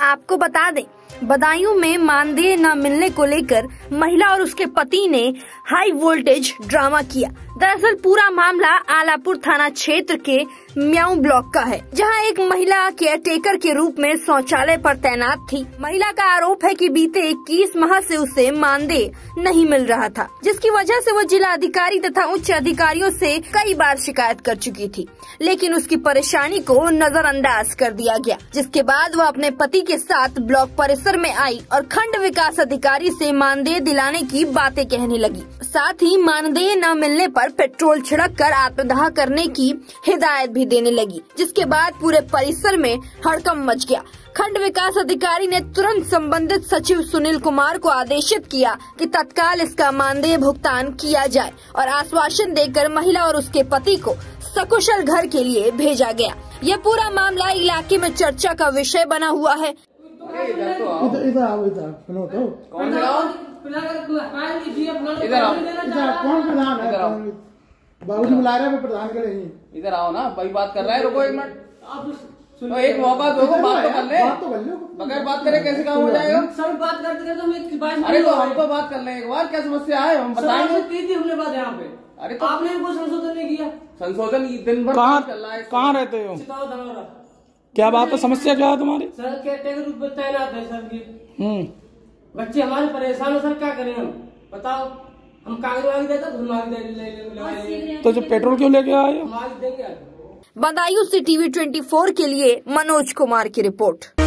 आपको बता दें, बदायूं में मानदेय न मिलने को लेकर महिला और उसके पति ने हाई वोल्टेज ड्रामा किया। दरअसल पूरा मामला आलापुर थाना क्षेत्र के म्याऊं ब्लॉक का है, जहां एक महिला केयरटेकर के रूप में शौचालय पर तैनात थी। महिला का आरोप है कि बीते 21 माह से उसे मानदेय नहीं मिल रहा था, जिसकी वजह से वो जिला अधिकारी तथा उच्च अधिकारियों से कई बार शिकायत कर चुकी थी, लेकिन उसकी परेशानी को नजरअंदाज कर दिया गया। जिसके बाद वह अपने पति के साथ ब्लॉक परिसर में आई और खंड विकास अधिकारी से मानदेय दिलाने की बातें कहने लगी। साथ ही मानदेय न मिलने पर पेट्रोल छिड़क कर आत्मदाह करने की हिदायत भी देने लगी, जिसके बाद पूरे परिसर में हड़कंप मच गया। खंड विकास अधिकारी ने तुरंत संबंधित सचिव सुनील कुमार को आदेशित किया कि तत्काल इसका मानदेय भुगतान किया जाए और आश्वासन देकर महिला और उसके पति को सकुशल घर के लिए भेजा गया। यह पूरा मामला इलाके में चर्चा का विषय बना हुआ है। इधर आओ, इधर सुनो तो। कौन प्रधान है? बाबूजी बुला रहे हैं प्रधान के लिए। इधर आओ ना, भाई बात कर रहा है। रुको एक मिनट, तो एक मौका दो, बात तो कर ले। बगैर बात करे कैसे काम हो जाएगा? सब बात करते तो अरे तो हमको बात कर ले एक बार, क्या समस्या है हम बताएंगे। की थी हमने बात यहाँ पे। अरे तो आपने कोई संशोधन नहीं किया। संशोधन दिन भर चल रहा है। कहाँ रहते हो? क्या बात है, समस्या क्या है तुम्हारी? सर केयरटेकर रूप में तैनात है सर जी। बच्चे हमारे परेशान है सर, क्या करें हम बताओ। हम कागज वागज देते तो जो पेट्रोल क्यों लेके आए? बदायूं से TV 24 के लिए मनोज कुमार की रिपोर्ट।